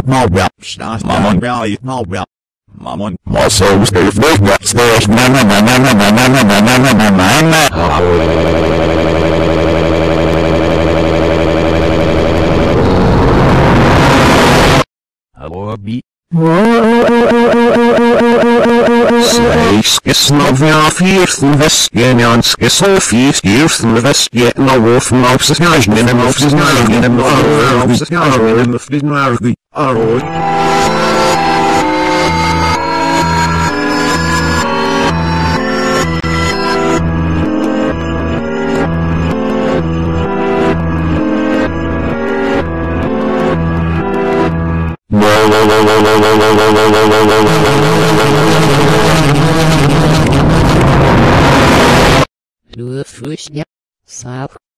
Mobile. Start. Mamon. Rally. Mobile. Mamon. Also, Steve. Stairs. Hello, B. Skisnovia fiersten Westgenian Skisofie skirsten Westgen auf dem Aufsesjagen in dem Aufsesjagen in dem Aufsesjagen in dem Friedensjagen Arroy. Du Früchte, Sap.